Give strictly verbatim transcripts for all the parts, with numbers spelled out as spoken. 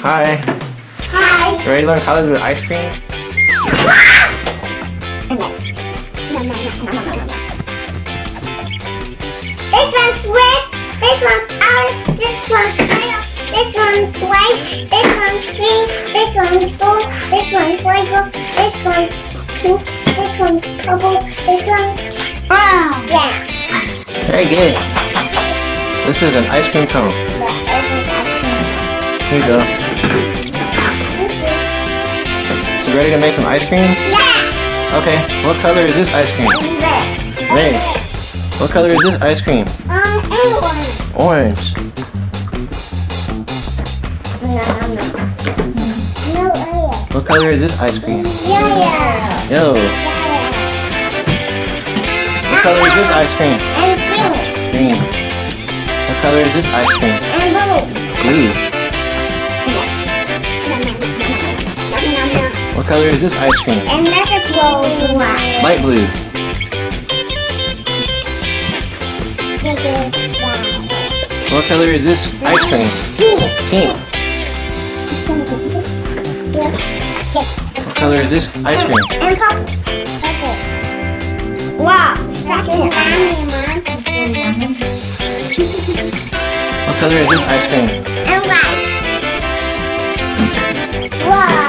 Hi. Hi. You ready to learn how to do ice cream? This one's red, this one's orange, this one's yellow, this one's white, this one's green, this one's blue, this one's purple, this one's pink, this one's purple, this one's brown. Yeah. Very good. This is an ice cream cone. Here you go. So ready to make some ice cream? Yeah. Okay, what color is this ice cream? Red. Red. What color is this ice cream? Um, and orange. Orange. No, no, no. No, red. What color is this ice cream? Yellow. Yellow. What color is this ice cream? And green. Green. What color is this ice cream? And blue. Blue. What color is this ice cream? And another blue one. Light blue. What color is this ice cream? Pink. What color is this ice cream? And purple. Wow. What color is this ice cream? And white. Wow.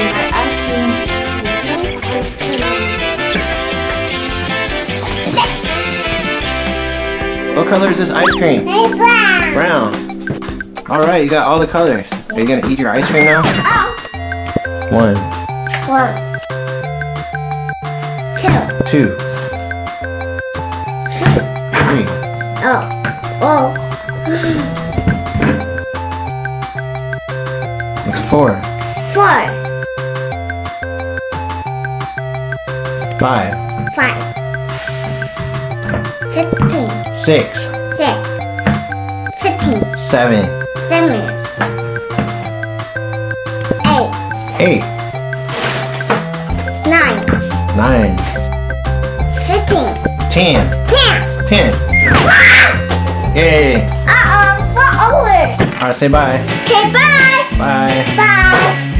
What color is this ice cream? And brown. Brown. Alright, you got all the colors. Are you gonna eat your ice cream now? Oh. One. One. Two. Two. Three. Oh. Oh. That's four. Four. Five. Five. Fifteen. Six. Six. Fifteen. Seven. Seven. Eight. Eight. Nine. Nine. Fifteen. Ten. Ten. Ten. Yay. Uh-oh, we're over. Alright, say bye. Okay, bye. Bye. Bye.